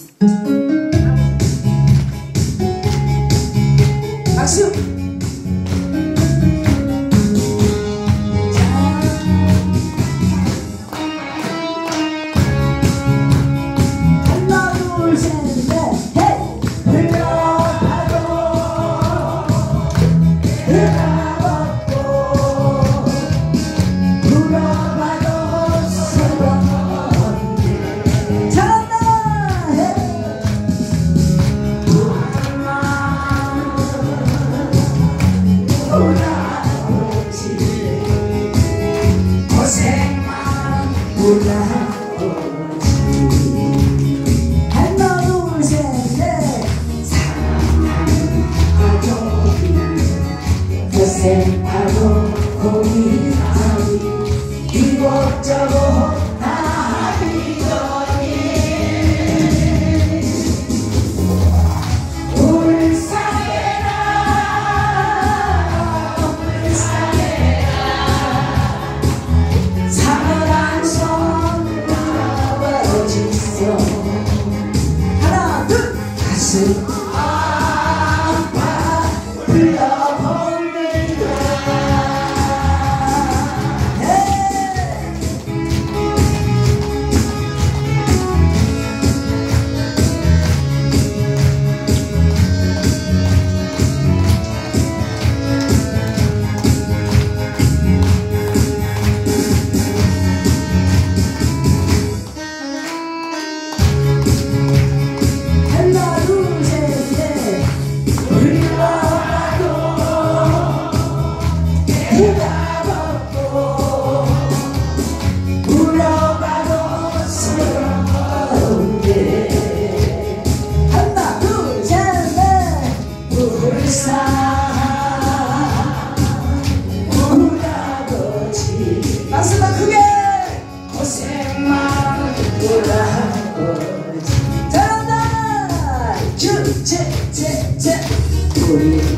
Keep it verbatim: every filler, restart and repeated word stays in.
박수! 하나 둘 셋 넷 헤이! 흘러가도 흘러가도 불어봐도 소용없네. 잘한다! 헤이! 돌아오지 고생만 돌아오지. 하나 둘 셋 넷 사랑하는 가족이 고생하고 고민 따위 이곳저곳 다 하리더니 불쌍해라 사랑한 손 아버지서 하나 둘 가슴 아파 불러봅니다. 하나 둘 셋 넷 흘러가도 흘러가도 불러가도 소용없네. 하나 둘 셋 넷 불쌍 돌아오지. 박수만 크게 고생만 돌아오지. 잘한다! 쭈, 째, 째, 째. 우리